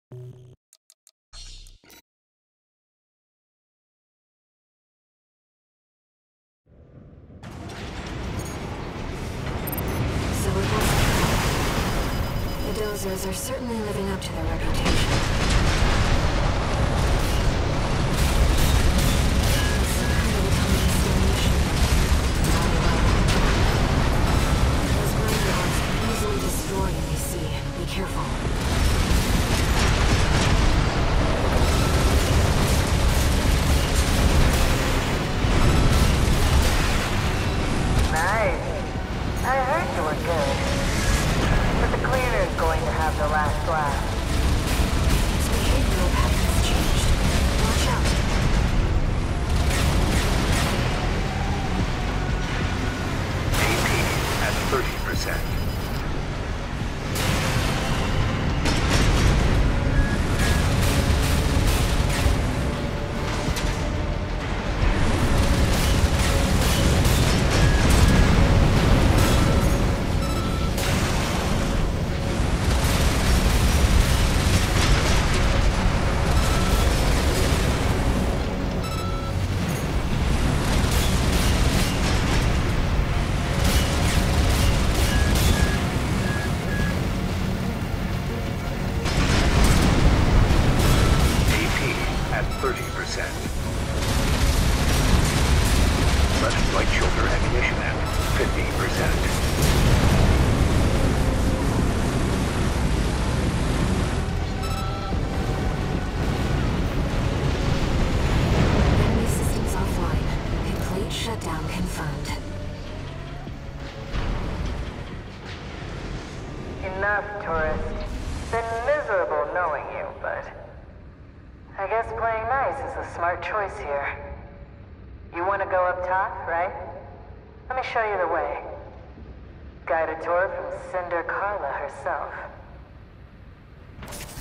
The Dozers are certainly living up to their reputation. Enough, tourist. Been miserable knowing you, but I guess playing nice is a smart choice here. You want to go up top, right? Let me show you the way. Guided tour from Cinder Carla herself.